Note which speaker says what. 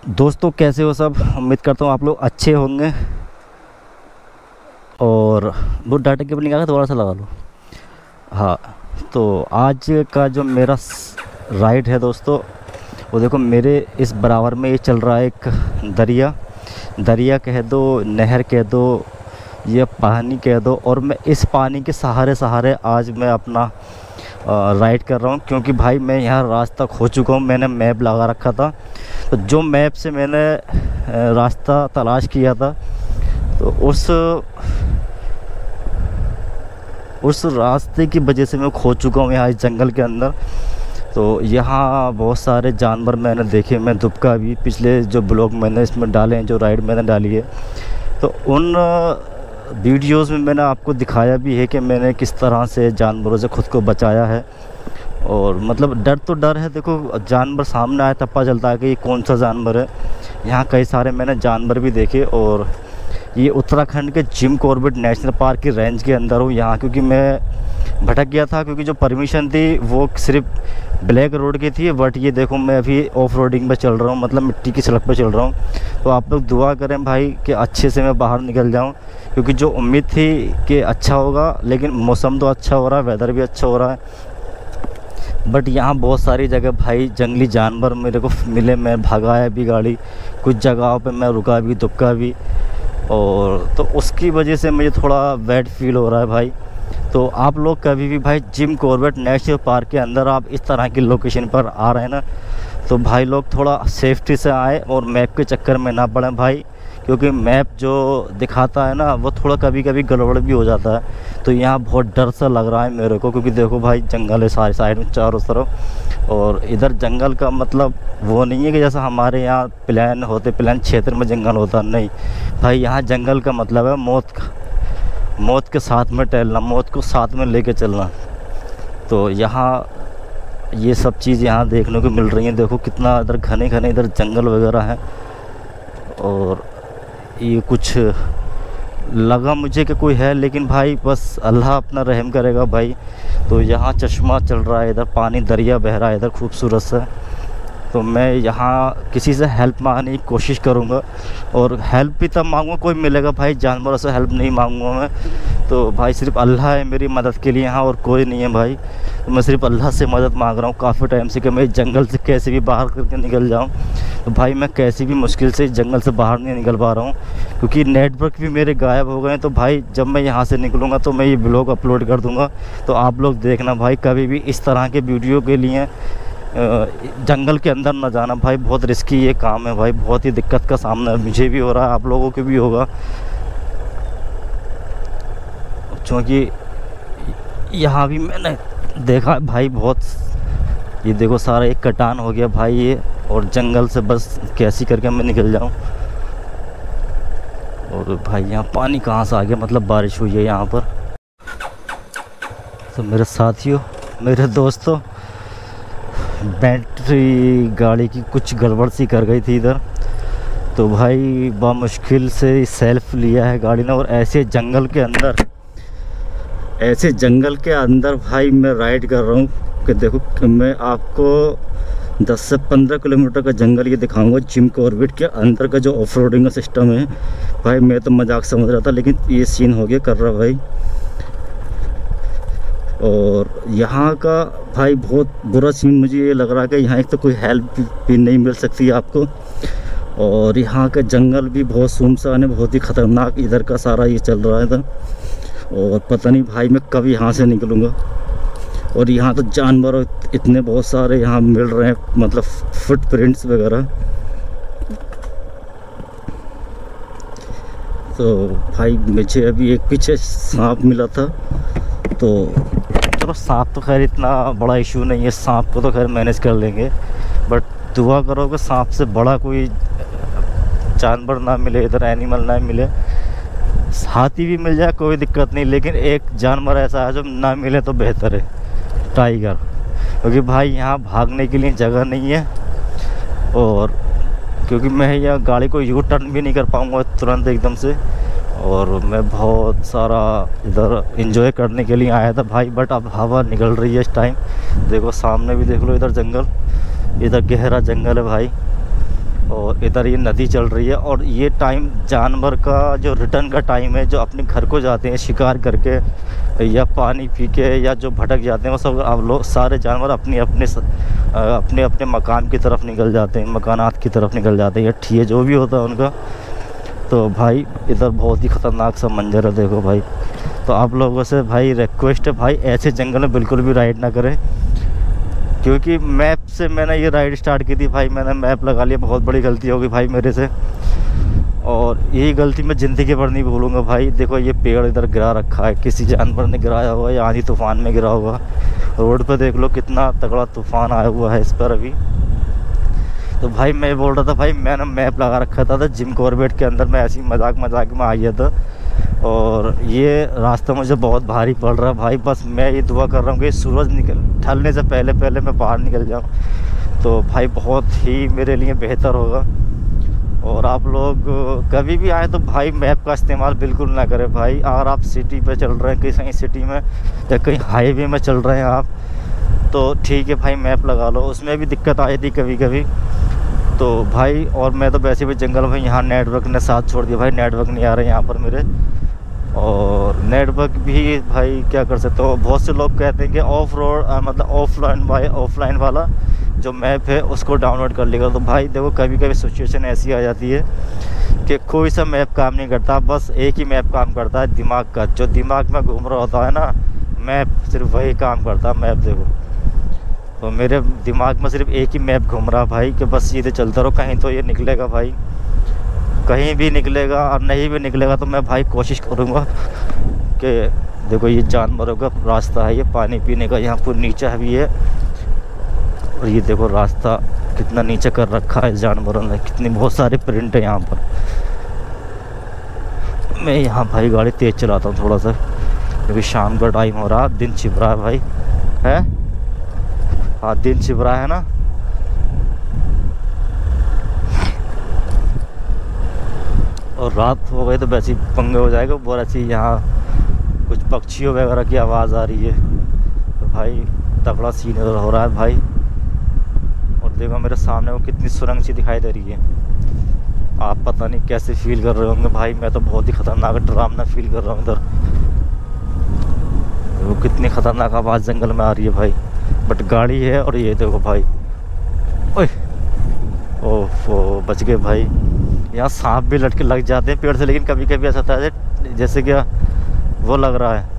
Speaker 1: दोस्तों कैसे हो सब। उम्मीद करता हूँ आप लोग अच्छे होंगे। और वो डाटा केबल निकाल के दोबारा से लगा लो। हाँ, तो आज का जो मेरा राइड है दोस्तों, वो देखो मेरे इस बराबर में ये चल रहा है एक दरिया कह दो, नहर कह दो, ये पानी कह दो। और मैं इस पानी के सहारे सहारे आज मैं अपना राइड कर रहा हूँ, क्योंकि भाई मैं यहाँ रास्ता खो चुका हूँ। मैंने मैप लगा रखा था, तो जो मैप से मैंने रास्ता तलाश किया था, तो उस रास्ते की वजह से मैं खो चुका हूँ यहाँ इस जंगल के अंदर। तो यहाँ बहुत सारे जानवर मैंने देखे। मैं दुबका भी पिछले जो ब्लॉग मैंने इसमें डाले हैं, जो राइड मैंने डाली है, तो उन वीडियोस में मैंने आपको दिखाया भी है कि मैंने किस तरह से जानवरों से ख़ुद को बचाया है। और मतलब डर तो डर है, देखो जानवर सामने आए तब पता चलता है कि ये कौन सा जानवर है। यहाँ कई सारे मैंने जानवर भी देखे। और ये उत्तराखंड के जिम कॉर्बेट नेशनल पार्क की रेंज के अंदर हूँ यहाँ, क्योंकि मैं भटक गया था, क्योंकि जो परमिशन थी वो सिर्फ ब्लैक रोड की थी। बट ये देखो मैं अभी ऑफ रोडिंग पर चल रहा हूँ, मतलब मिट्टी की सड़क पर चल रहा हूँ। तो आप लोग दुआ करें भाई कि अच्छे से मैं बाहर निकल जाऊँ, क्योंकि जो उम्मीद थी कि अच्छा होगा, लेकिन मौसम तो अच्छा हो रहा है, वेदर भी अच्छा हो रहा है। बट यहाँ बहुत सारी जगह भाई जंगली जानवर मेरे को मिले। मैं भगाया भी गाड़ी, कुछ जगहों पे मैं रुका भी, दुबका भी। और तो उसकी वजह से मुझे थोड़ा बैड फील हो रहा है भाई। तो आप लोग कभी भी भाई जिम कॉर्बेट नेशनल पार्क के अंदर आप इस तरह की लोकेशन पर आ रहे हैं ना, तो भाई लोग थोड़ा सेफ्टी से आए और मैप के चक्कर में ना पड़ें भाई, क्योंकि मैप जो दिखाता है ना वो थोड़ा कभी कभी गड़बड़ भी हो जाता है। तो यहाँ बहुत डर सा लग रहा है मेरे को, क्योंकि देखो भाई जंगल है सारे साइड में चारों तरफ। और इधर जंगल का मतलब वो नहीं है कि जैसा हमारे यहाँ प्लान होते, प्लान क्षेत्र में जंगल होता नहीं भाई। यहाँ जंगल का मतलब है मौत के साथ में टहलना, मौत को साथ में लेके चलना। तो यहाँ ये सब चीज़ यहाँ देखने को मिल रही हैं। देखो कितना इधर घने घने इधर जंगल वगैरह है। और ये कुछ लगा मुझे कि कोई है, लेकिन भाई बस अल्लाह अपना रहम करेगा भाई। तो यहाँ चश्मा चल रहा है, इधर पानी दरिया बह रहा है इधर खूबसूरत सा। तो मैं यहाँ किसी से हेल्प मांगने की कोशिश करूँगा, और हेल्प भी तब मांगूँगा कोई मिलेगा भाई, जानवरों से हेल्प नहीं मांगूँगा मैं। तो भाई सिर्फ अल्लाह है मेरी मदद के लिए यहाँ, और कोई नहीं है भाई। तो मैं सिर्फ अल्लाह से मदद मांग रहा हूँ काफ़ी टाइम से कि मैं इस जंगल से कैसे भी बाहर करके निकल जाऊँ। तो भाई मैं कैसी भी मुश्किल से इस जंगल से बाहर नहीं निकल पा रहा हूँ, क्योंकि नेटवर्क भी मेरे गायब हो गए। तो भाई जब मैं यहाँ से निकलूँगा तो मैं ये ब्लॉग अपलोड कर दूँगा। तो आप लोग देखना भाई, कभी भी इस तरह के वीडियो के लिए जंगल के अंदर ना जाना भाई। बहुत रिस्की ये काम है भाई, बहुत ही दिक्कत का सामना मुझे भी हो रहा है, आप लोगों को भी होगा। क्योंकि यहाँ भी मैंने देखा भाई बहुत, ये देखो सारा एक कटान हो गया भाई ये। और जंगल से बस कैसी करके मैं निकल जाऊँ। और भाई यहाँ पानी कहाँ से आ गया, मतलब बारिश हुई है यहाँ पर। तो मेरे साथियों, मेरे दोस्तों, बैटरी गाड़ी की कुछ गड़बड़ सी कर गई थी इधर। तो भाई बामुश्किल से सेल्फ लिया है गाड़ी ने, और ऐसे जंगल के अंदर भाई मैं राइड कर रहा हूँ कि देखो मैं आपको 10 से 15 किलोमीटर का जंगल ये दिखाऊंगा। जिम कॉर्बेट के अंदर का जो ऑफ रोडिंग का सिस्टम है भाई, मैं तो मजाक समझ रहा था, लेकिन ये सीन हो गया कर रहा भाई। और यहाँ का भाई बहुत बुरा सीन मुझे ये लग रहा है कि यहाँ एक तो कोई हेल्प भी नहीं मिल सकती आपको, और यहाँ का जंगल भी बहुत सुनसान है, बहुत ही ख़तरनाक इधर का सारा ये चल रहा है इधर। और पता नहीं भाई मैं कब यहाँ से निकलूँगा। और यहाँ तो जानवर इतने बहुत सारे यहाँ मिल रहे हैं, मतलब फुटप्रिंट्स वगैरह। तो भाई मुझे अभी एक पीछे सांप मिला था। तो चलो सांप तो खैर इतना बड़ा इशू नहीं है, सांप को तो खैर मैनेज कर लेंगे। बट दुआ करो कि सांप से बड़ा कोई जानवर ना मिले इधर, एनिमल ना मिले। हाथी भी मिल जाए कोई दिक्कत नहीं, लेकिन एक जानवर ऐसा है जो ना मिले तो बेहतर है, टाइगर। क्योंकि भाई यहाँ भागने के लिए जगह नहीं है, और क्योंकि मैं यहाँ गाड़ी को यू टर्न भी नहीं कर पाऊँगा तुरंत एकदम से। और मैं बहुत सारा इधर एंजॉय करने के लिए आया था भाई, बट अब हवा निकल रही है इस टाइम। देखो सामने भी देख लो, इधर जंगल, इधर गहरा जंगल है भाई। और इधर ये नदी चल रही है। और ये टाइम जानवर का जो रिटर्न का टाइम है, जो अपने घर को जाते हैं शिकार करके या पानी पी के या जो भटक जाते हैं, वो सब अब लोग सारे जानवर अपने अपने मकान की तरफ निकल जाते हैं, मकानात की तरफ निकल जाते हैं, या ठिए जो भी होता है उनका। तो भाई इधर बहुत ही ख़तरनाक सा मंजर है, देखो भाई। तो आप लोगों से भाई रिक्वेस्ट है भाई, ऐसे जंगल में बिल्कुल भी राइड ना करें, क्योंकि मैप से मैंने ये राइड स्टार्ट की थी भाई, मैंने मैप लगा लिया, बहुत बड़ी गलती होगी भाई मेरे से। और यही गलती मैं ज़िंदगी भर नहीं भूलूंगा भाई। देखो ये पेड़ इधर गिरा रखा है, किसी जानवर ने गिराया हुआ है या आंधी तूफान में गिरा हुआ। रोड पे देख लो कितना तगड़ा तूफान आया हुआ है इस पर अभी। तो भाई मैं बोल रहा था भाई, मैंने मैप लगा रखा था जिम कॉर्बेट के अंदर, मैं ऐसी मजाक में आ गया था। और ये रास्ता मुझे बहुत भारी पड़ रहा है भाई। बस मैं ये दुआ कर रहा हूँ कि सूरज ढलने से पहले मैं बाहर निकल जाऊँ, तो भाई बहुत ही मेरे लिए बेहतर होगा। और आप लोग कभी भी आए तो भाई मैप का इस्तेमाल बिल्कुल ना करें भाई। अगर आप सिटी पे चल रहे हैं, कहीं सिटी में या कहीं हाईवे में चल रहे हैं आप, तो ठीक है भाई मैप लगा लो, उसमें भी दिक्कत आई थी कभी कभी। तो भाई और मैं तो वैसे भी जंगल में, यहाँ नेटवर्क ने साथ छोड़ दिया भाई, नेटवर्क नहीं आ रहे यहाँ पर मेरे। और नेटवर्क भी भाई क्या कर सकते हो, बहुत से लोग कहते हैं कि ऑफ रोड मतलब ऑफलाइन वाला जो मैप है उसको डाउनलोड कर लेगा। तो भाई देखो कभी कभी सिचुएशन ऐसी आ जाती है कि कोई सा मैप काम नहीं करता, बस एक ही मैप काम करता है, दिमाग का। जो दिमाग में घूम रहा होता है ना, मैप सिर्फ वही काम करता है। मैप देखो, तो मेरे दिमाग में सिर्फ एक ही मैप घूम रहा भाई कि बस सीधे चलता रहो, कहीं तो ये निकलेगा भाई, कहीं भी निकलेगा। और नहीं भी निकलेगा तो मैं भाई कोशिश करूँगा कि देखो ये जानवरों का रास्ता है, ये पानी पीने का, यहाँ पर नीचे भी है। और ये देखो रास्ता कितना नीचे कर रखा है जानवरों ने, कितनी बहुत सारे प्रिंट है यहाँ पर। मैं यहाँ भाई गाड़ी तेज़ चलाता हूँ थोड़ा सा, क्योंकि शाम का टाइम हो रहा, दिन छिप रहा है भाई, है हाँ दिन छिप रहा है ना। और रात हो गई तो वैसे ही पंगे हो जाएगा बहुत अच्छी। यहाँ कुछ पक्षियों वगैरह की आवाज़ आ रही है, तो भाई तगड़ा सीन हो रहा है भाई। और देखो मेरे सामने वो कितनी सुरंग सी दिखाई दे रही है, आप पता नहीं कैसे फील कर रहे होंगे भाई। मैं तो बहुत ही ख़तरनाक डरावना फील कर रहा हूँ इधर। वो कितनी ख़तरनाक आवाज़ जंगल में आ रही है भाई, बट गाड़ी है। और ये देखो भाई, ओए ओह बच गए भाई। यहाँ सांप भी लटके लग जाते हैं पेड़ से, लेकिन कभी कभी ऐसा होता है जैसे क्या वो लग रहा है